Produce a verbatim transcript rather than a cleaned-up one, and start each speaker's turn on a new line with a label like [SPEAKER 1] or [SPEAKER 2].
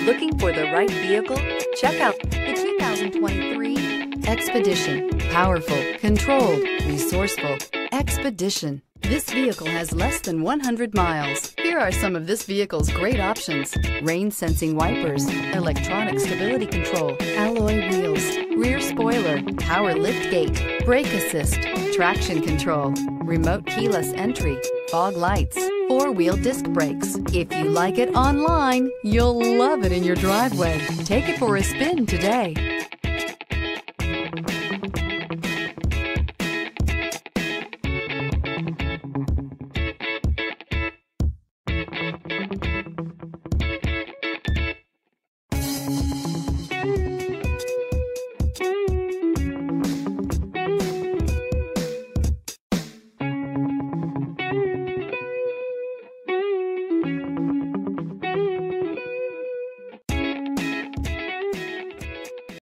[SPEAKER 1] Looking for the right vehicle? Check out the two thousand twenty-three Expedition. Powerful, controlled, resourceful. Expedition. This vehicle has less than one hundred miles. Here are some of this vehicle's great options: rain-sensing wipers, electronic stability control, alloy wheels, rear spoiler, power liftgate, brake assist, traction control, remote keyless entry, fog lights, four-wheel disc brakes. If you like it online, you'll love it in your driveway. Take it for a spin today.